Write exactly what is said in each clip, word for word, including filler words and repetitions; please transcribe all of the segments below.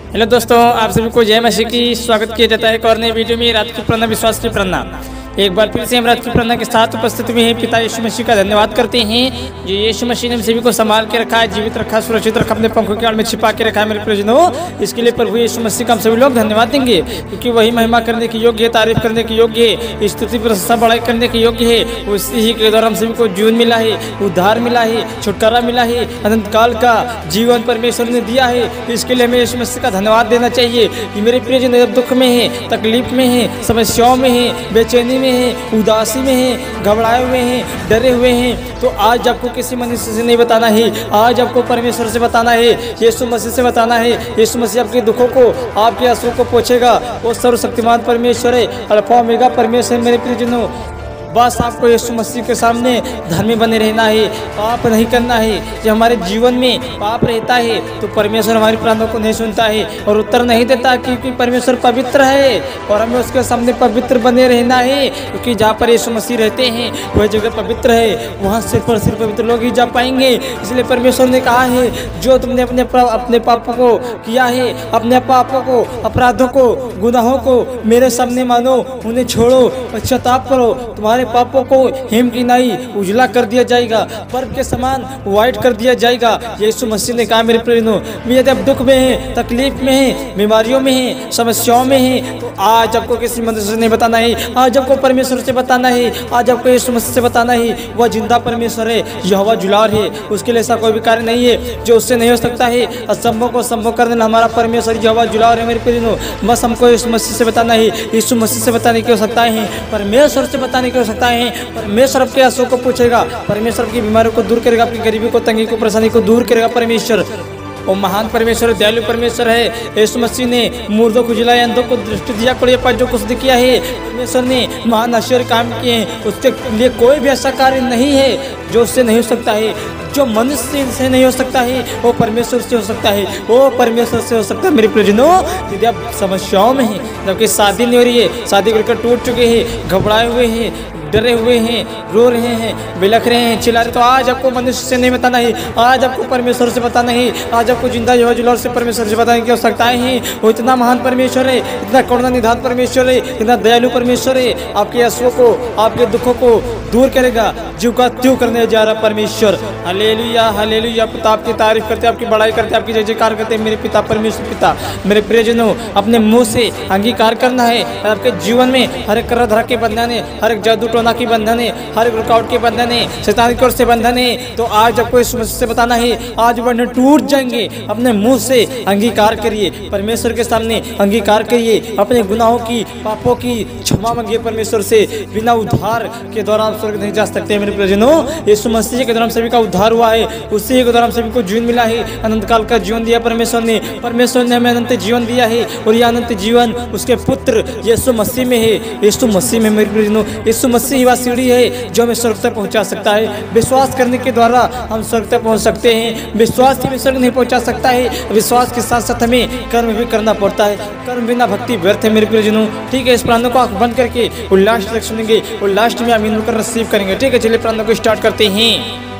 Hello दोस्तों, आप सभी को जय मसीह की स्वागत किया जाता है एक और नई वीडियो में। रात की प्रार्थना, विश्वास की प्रार्थना। एक बार फिर से हम रात की प्रार्थना के साथ उपस्थित हुए हैं। पिता यीशु मसीह का धन्यवाद करते हैं जो यीशु मसीह ने हम सभी को संभाल के रखा है, जीवित रखा, सुरक्षित रखा, अपने पंखों के आड़ में छिपा के रखा है। मेरे प्रियजनों, इसके लिए प्रभु यीशु मसीह का हम सभी लोग धन्यवाद देंगे, क्योंकि वही महिमा करने के योग्य है, तारीफ करने के योग्य है, स्तुति प्रशंसा बढ़ाई करने के योग्य है। उसी के द्वारा हम सभी को जीवन मिला है, उद्धार मिला है, छुटकारा मिला है, अनंत काल का जीवन परमेश्वर ने दिया है। इसके लिए हमें यीशु मसीह का धन्यवाद देना चाहिए कि मेरे प्रियजन जब दुख में है, तकलीफ में है, समस्याओं में है, बेचैनी में है, उदासी में है, घबराए हुए हैं, डरे हुए हैं, तो आज आपको किसी मनुष्य से नहीं बताना है, आज आपको परमेश्वर से बताना है, यीशु मसीह से बताना है। यीशु मसीह आपके दुखों को, आपके आंसुओं को पोंछेगा। वो सर्वशक्तिमान परमेश्वर है, अल्फा ओमेगा परमेश्वर है। मेरे प्रियजनों, बस आपको यीशु मसीह के सामने धर्मी बने रहना है, पाप नहीं करना है। जब हमारे जीवन में पाप रहता है तो परमेश्वर हमारी प्रार्थना को नहीं सुनता है और उत्तर नहीं देता, क्योंकि परमेश्वर पवित्र है और हमें उसके सामने पवित्र बने रहना है। क्योंकि जहाँ पर यीशु मसीह रहते हैं वह जगह पवित्र है, वहाँ सिर्फ और सिर्फ पवित्र लोग ही जा पाएंगे। इसलिए परमेश्वर ने कहा है, जो तुमने अपने अपने पापों को किया है, अपने पापों को, अपराधों को, गुनाहों को मेरे सामने मानो, उन्हें छोड़ो, पश्चाताप करो, तुम्हारे पापों को हिम की नाई उजला कर दिया जाएगा, बर्फ के समान व्हाइट कर दिया जाएगा। यीशु मसीह ने कहा, मेरे प्रियजनों, यदि आप दुख में हैं, तकलीफ में हैं, बीमारियों में हैं, समस्याओं में हैं, तो आज आपको किसी मनुष्य से नहीं बताना है, आज आपको परमेश्वर से बताना है, आज आपको यीशु मसीह से बताना है। वह जिंदा परमेश्वर है, यहोवा जुलार है, उसके लिए ऐसा कोई भी कार्य नहीं है जो उससे नहीं हो सकता है। असंभव को संभव करने वाला हमारा परमेश्वर यहोवा जुलार है। मेरे प्रियजनों, बस हमको यीशु मसीह से बताना है, यीशु मसीह से बताने की हो सकता है, परमेश्वर से बताने की हो सकता है। परमेश्वर आपके आंसुओं को पूछेगा, परमेश्वर आपकी बीमारियों को दूर करेगा, आपकी गरीबी को, तंगी को, परेशानी को दूर करेगा। परमेश्वर वो महान परमेश्वर, दयालु परमेश्वर है। यीशु मसीह ने मुर्दों को जिलाया, अंधों को दृष्टि दिया, कोड़े पर जो कुछ किया है, परमेश्वर ने महान आश्चर्य काम किए हैं। उसके लिए कोई भी ऐसा कार्य नहीं है जो उससे नहीं हो सकता है। जो मनुष्य से नहीं हो सकता है वो परमेश्वर से हो सकता है, वो परमेश्वर से हो सकता है। मेरे प्रियजनों, यदि आप समस्याओं में हैं, जबकि शादी नहीं हो रही है, शादी करके टूट चुके हैं, घबराए हुए हैं, डरे हुए हैं, रो रहे हैं, बिलख रहे हैं, चिल्ला रहे, तो आज आपको मनुष्य से नहीं बताना है, आज आपको परमेश्वर से बताना है। आज आपको जिंदा यहोवा जुलार से परमेश्वर से बताने की आवश्यकताएं हैं। वो इतना महान परमेश्वर है, इतना करुणा निधान परमेश्वर है, इतना दयालु परमेश्वर है। आपके आंसुओं को, आपके दुखों को दूर करेगा, जीव का त्यों करने जा रहा परमेश्वर। Hallelujah, hallelujah. पिता आपकी तारीफ करते, आपकी बड़ाई करते, आपकी जय जयकार करते मेरे पिता परमेश्वर पिता। मेरे प्रियजनों, अपने मुंह से अंगीकार करना है। आपके जीवन में हर एक करह धरा के बंधन है, हर एक जादू टोना की बंधन है, हर एक रुकावट के बंधन है, शैतान की ओर से बंधन है, तो आज आपको यीशु मसीह से बताना है, आज बंधन टूट जाएंगे। अपने मुंह से अंगीकार करिए, परमेश्वर के सामने अंगीकार करिए, अपने गुनाहों की, पापों की क्षमा मांगिए परमेश्वर से। बिना उद्धार के द्वारा आप स्वर्ग नहीं जा सकते। मेरे प्रियजनों, यीशु मसीह के द्वारा सभी का उद्धार हुआ है, उसी के द्वारा सभी को जीवन मिला है, अनंत काल का जीवन दिया परमेश्वर ने। परमेश्वर ने हमें अनंत जीवन दिया है और यह अनंत जीवन उसके पुत्र यीशु मसीह में है। यीशु मसीह में, मेरे प्रियजनों, यीशु मसीह वह सीढ़ी है जो हमें स्वर्ग तक पहुंचा सकता है। विश्वास करने के द्वारा हम स्वर्ग तक पहुंच सकते हैं। विश्वास से स्वर्ग नहीं पहुंचा सकता है, विश्वास के साथ साथ हमें कर्म भी करना पड़ता है। कर्म बिना भक्ति व्यर्थ है। मेरे प्रियजनों, ठीक है, इस प्रार्थना को आंख बंद करके वो लास्ट तक सुनेंगे और लास्ट में आमीन होकर रिसीव करेंगे। ठीक है, चलिए प्रार्थना को स्टार्ट करते हैं।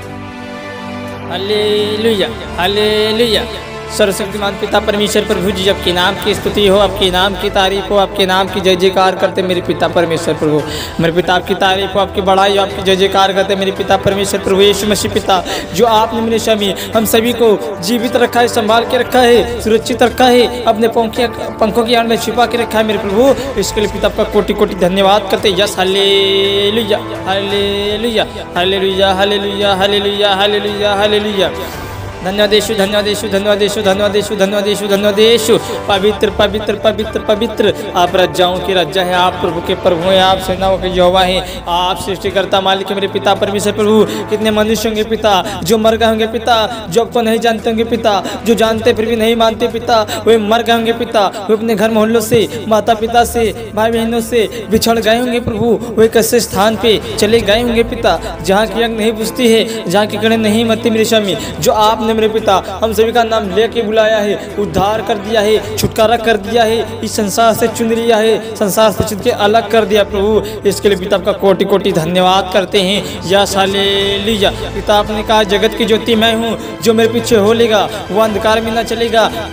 Hallelujah, hallelujah. सर्वशक्तिमान पिता परमेश्वर प्रभु जी, आपके नाम की स्तुति हो, आपके नाम की तारीफ हो, आपके नाम की जय जयकार करते मेरे पिता परमेश्वर प्रभु। मेरे पिता आपकी तारीफ हो, आपकी बड़ाई हो, आपकी जय जयकार करते मेरे पिता परमेश्वर प्रभु। यीशु मसीह पिता, जो आपने मेरे स्वामी हम सभी को जीवित रखा है, संभाल के रखा है, सुरक्षित रखा है, अपने पंखों पंखों की आड़ में छिपा के रखा है मेरे प्रभु, इसके लिए पिता आपका कोटि कोटि धन्यवाद करते। Yes, hallelujah, hallelujah, hallelujah, hallelujah, hallelujah, hallelujah, hallelujah. धन्यवाद यीशु, धन्यवाद यीशु, धन्यवाद यीशु, धन्यवाद यीशु, धन्यवाद यीशु, धन्यवाद यीशु। पवित्र पवित्र पवित्र पवित्र आप राजाओं की राजा है, आप प्रभु के प्रभु हैं, आप सेनाओं के यहोवा हैं, आप सृष्टिकर्ता मालिक है मेरे पिता परमेश्वर प्रभु। कितने मनुष्य होंगे पिता जो मर गए होंगे पिता, जो आपको नहीं जानते होंगे पिता, जो जानते फिर भी नहीं मानते पिता, वे मर गए होंगे पिता, वे अपने घर मोहल्लों से, माता पिता से, भाई बहनों से बिछड़ गए होंगे प्रभु। वे कैसे स्थान पे चले गए होंगे पिता जहाँ की आग नहीं बुझती है, जहाँ की कड़े नहीं मरती मेरे स्वामी। जो आपने मेरे पिता हम सभी का नाम लेके बुलाया है, उद्धार कर दिया है, छुटकारा कर दिया है, इस संसार से चुन लिया है, संसार से चुन के अलग कर दिया प्रभु। इसके लिए पिता आपका कोटि कोटि धन्यवाद करते हैं। Yes, hallelujah. पिता आपने कहा जगत की ज्योति मैं हूँ, जो मेरे पीछे हो लेगा वो अंधकार में न चलेगा,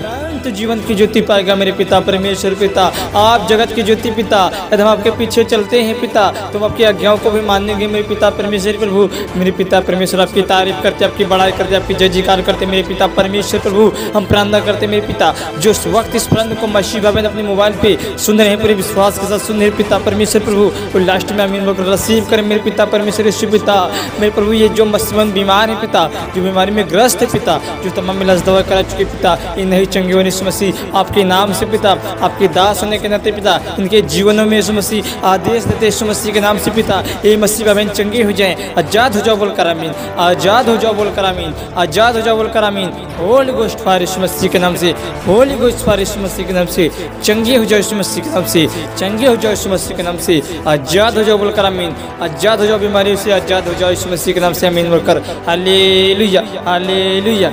तू जीवन की ज्योति पाएगा मेरे पिता परमेश्वर पिता। आप जगत की ज्योति पिता, यदि हम आपके पीछे चलते हैं पिता तो हम आपकी आज्ञाओं को भी मानेंगे मेरे पिता परमेश्वर प्रभु। मेरे पिता परमेश्वर आपकी तारीफ करते, आपकी बड़ाई करते, आपकी जय जयकार करते मेरे पिता परमेश्वर प्रभु। हम प्रार्थना करते मेरे पिता, जो इस वक्त इस प्रार्थना को मसीह बाबा ने अपने मोबाइल पे सुन रहे हैं, पूरे विश्वास के साथ सुन रहे पिता परमेश्वर प्रभु, तो लास्ट में अमीन बोलकर रिसीव करें मेरे पिता परमेश्वर यीशु पिता। मेरे प्रभु ये जो मसीबन बीमार है पिता, जो बीमारी में ग्रस्त है पिता, जो तमाम इलाज दवा करा चुके पिता, इन नहीं चंगे होने यीशु मसीह आपके नाम से पिता, आपके दास होने के नाते पिता, इनके जीवनों में यीशु मसीह आदेश देते यीशु मसीह के नाम से पिता, ये मसीह बाबा चंगे हो जाएं, आजाद हो जाओ बोलकर आमीन, आजाद हो जाओ बोलकर आमीन, आजाद हो जाओ बोलकर आमीन। होली गोस्ट फायर यीशु मसीह के नाम से, होली गोस्ट फायर यीशु मसीह के नाम से, चंगे हो जाओ यीशु मसीह के नाम से, चंगे हो जाओ यीशु मसीह के नाम से, आजाद हो जाओ बोलकर आमीन, आजाद हो जाओ बीमारियों से, आजाद हो जाओ यीशु मसीह के नाम से आमीन बोलकर हालेलुया हालेलुया।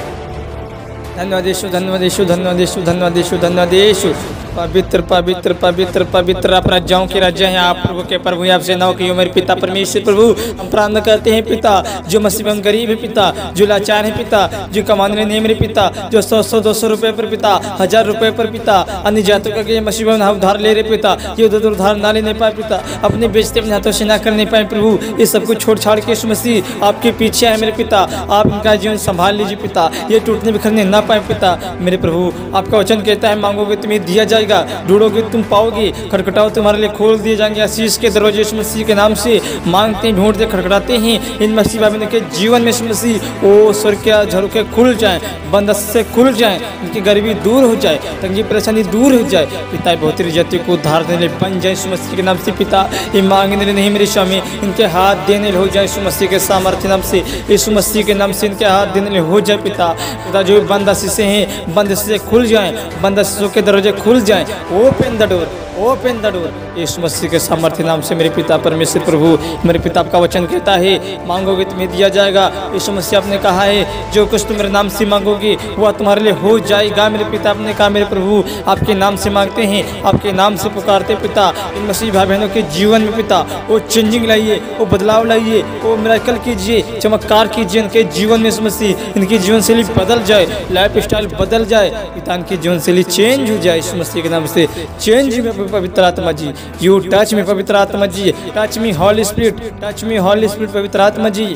धन्यवाद यीशु, धन्यवाद यीशु, धन्यवाद यीशु, धन्यवाद यीशु, धन्यवाद यीशु। पवित्र पवित्र पवित्र पवित्र आप राजाओं के राजा हैं, आप प्रभु के प्रभु, आप सेनाओं के मेरे पिता परमेश्वर प्रभु। हम प्रार्थना करते हैं पिता, जो मसीह में गरीब है पिता, जो लाचार है पिता, जो कमाने नहीं मेरे पिता, जो सौ सौ दो सौ रुपये पर पिता, हजार रुपये पर पिता, अन्य जातों का मसीह में उधार ले रहे पिता, ये उधर उधार ना लेने पाए पिता, अपने बेचते अपने हाथों से ना कर नहीं पाए प्रभु, ये सब कुछ छोड़ छाड़ के यीशु मसीह आपके पीछे है मेरे पिता, आप इनका जीवन संभाल लीजिए पिता, ये टूटने बिखरने ना पाए पिता मेरे प्रभु। आपका वचन कहता है मांगोगे तुम्हें दिया जाएगा, ढूंढोगे तुम पाओगे, खटखटाओ तुम्हारे लिए खोल दिए जाएंगे। आशीष के दरवाजे यीशु मसीह के नाम से मांगते हैं, ढूंढते खटखटाते हैं, इन मसीह बाबा के जीवन में यीशु मसीह ओ स्वर्ग के झरोखे खुल जाएं, बंदस से खुल जाएं, इनकी गरीबी दूर हो जाए, तंगी परेशानी दूर हो जाए पिता, बहुत जाति को उद्धार देने बन जाए यीशु मसीह के नाम से पिता। ये मांगने लिए नहीं मेरे स्वामी, इनके हाथ देने हो जाए यीशु मसीह के सामर्थ्य नाम से, यीशु मसीह के नाम से इनके हाथ देने हो जाए पिता। पिता जो बंद शीशे हैं, बंद शीशे खुल जाएं, बंद शीशों के दरवाजे खुल जाएं, open the door, open the door यीशु मसीह के सामर्थ्य नाम से मेरे पिता परमेश्वर प्रभु। मेरे पिता आपका वचन कहता है मांगोगे तुम्हें दिया जाएगा, यीशु मसीह आपने कहा है जो कुछ तुम मेरे नाम से मांगोगे वह तुम्हारे लिए हो जाएगा मेरे पिता। आपने कहा मेरे प्रभु आपके नाम से मांगते हैं, आपके नाम से पुकारते पिता, इन मसीह भाई बहनों के जीवन में पिता वो चेंजिंग लाइए, वो बदलाव लाइए, वो मिराकल कीजिए, चमत्कार कीजिए इनके जीवन में यीशु मसीह, इनकी जीवन शैली बदल जाए, लाइफ स्टाइल बदल जाए पिता, इनकी जीवन शैली चेंज हो जाए यीशु मसीह के नाम से। चेंज में पवित्र आत्मा जी, यू टच में पवित्र आत्मा जी, touch me holy spirit, touch me holy spirit पवित्र आत्मा जी,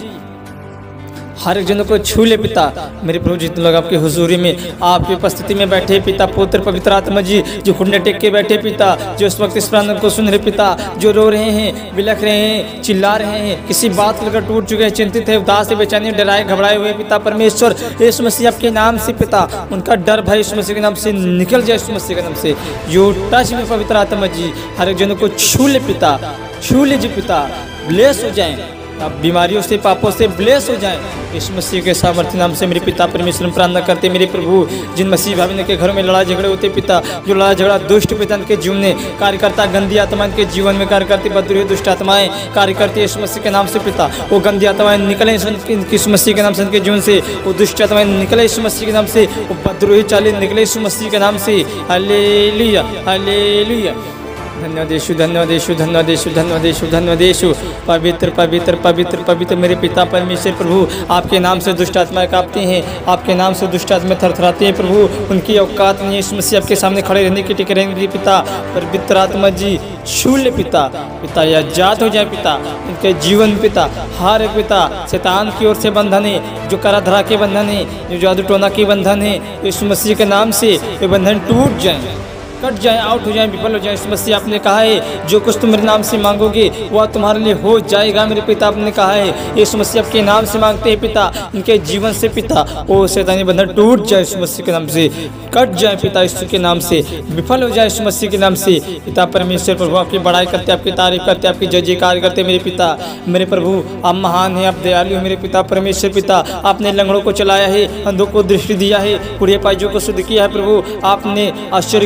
हर एक जनों को छू ले पिता मेरे प्रभु। जितने लोग आपकी हुजूरी में आपकी उपस्थिति में बैठे पिता, पुत्र पवित्र आत्मा जी, जो घुटने टेक के बैठे पिता, जो इस वक्त इस प्रार्थना को सुन रहे पिता, जो रो रहे हैं, बिलख रहे हैं, चिल्ला रहे हैं, किसी बात को लेकर टूट चुके हैं, चिंतित है, उदास है, बेचैनी, डराए घबराए हुए पिता परमेश्वर यीशु मसीह आपके नाम से पिता, उनका डर भय यीशु मसीह के नाम से निकल जाए यीशु मसीह के नाम से। यू टच में पवित्र आत्मा जी, हर एक जनों को छू ले पिता, छू लीजिए पिता, ब्लेस हो जाए, आप बीमारियों से पापों से ब्लेस हो जाएं यीशु मसीह के सामर्थ्य नाम से मेरे पिता परमेश्वर में प्रार्थना करते मेरे प्रभु। जिन मसीह भाई के घरों में लड़ाई झगड़े होते पिता, जो लड़ाई झगड़ा दुष्ट पिता के जीवन में कार्यकर्ता, गंदी आत्माएं के जीवन में कार्य करती, बदरुई दुष्ट आत्माएं कार्य करती यीशु मसीह के नाम से पिता, वो गंदी आत्माएं निकले यीशु मसीह के नाम से, उनके जीवन से वो दुष्ट आत्माएं निकले यीशु मसीह के नाम से, वो बदरुई चाली निकले यीशु मसीह के नाम से। Hallelujah hallelujah. धन्यवाद यीशु, धन्यवाद यीशु, धन्यवाद यीशु, धन्यवाद यीशु, धन्यवाद यीशु। पवित्र पवित्र पवित्र पवित्र मेरे पिता परमेश्वर प्रभु, आपके नाम से दुष्ट आत्माएं कांपती हैं, आपके नाम से दुष्ट आत्माएं थरथराती हैं प्रभु, उनकी औकात नहीं यीशु मसीह आपके सामने खड़े रहने की, टिके रहने की पिता। पवित्र आत्मा जी छू ले पिता, पिता ये आजाद हो जाए पिता, इनके जीवन पिता, हर एक पिता शैतान की ओर से बंधन है, जो करा धरा के बंधन है, जो जादू टोना के बंधन है, यीशु मसीह के नाम से ये बंधन टूट जाए, कट जाए, आउट हो जाए, विफल हो जाए यीशु मसीह। आपने कहा है जो कुछ तुम मेरे नाम से मांगोगे वह तुम्हारे लिए हो जाएगा मेरे पिता। आपने कहा है यीशु मसीह आपके नाम से मांगते हैं पिता, इनके जीवन से पिता वो शैतानी बंधन टूट जाए यीशु मसीह के नाम से, कट जाए पिता यीशु के नाम से, विफल हो जाए यीशु मसीह के नाम से पिता परमेश्वर प्रभु। आपकी बड़ाई करते, आपकी तारीफ करते, आपकी जय जयकार करते मेरे पिता मेरे प्रभु। आप महान है, आप दयालु है मेरे पिता परमेश्वर पिता। आपने लंगड़ों को चलाया है, अंधों को दृष्टि दिया है, बूढ़े पाइजों को शुद्ध किया है प्रभु। आपने आश्चर्य काम किया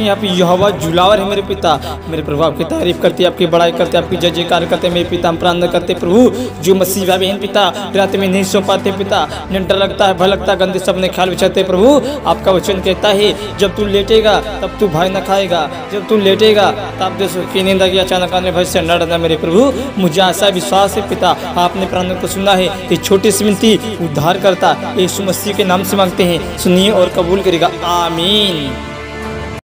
कि यहाँ पे यहोवा जुलावर है मेरे पिता। मेरे प्रभु आपकी तारीफ करते, आपकी बड़ाई करते, आपकी जय जयकार करते मेरे पिता। हम प्रार्थना करते प्रभु जो मसीह भाई बहन पिता रात में नहीं सो पाते पिता, डर लगता है, भय लगता है, गंदे सपने ख्याल बिछाते प्रभु। आपका वचन कहता है जब तू लेटेगा तब तू भय न खाएगा, जब तू लेटेगा तब देखो की नींद की अचानक आने भय से न डरना मेरे प्रभु। मुझे आशा विश्वास है पिता आपने प्रार्थना को सुना है। ये छोटी सी विनती उद्धार करता यीशु मसीह के नाम से मांगते हैं, सुनिए और कबूल करेगा, आमीन।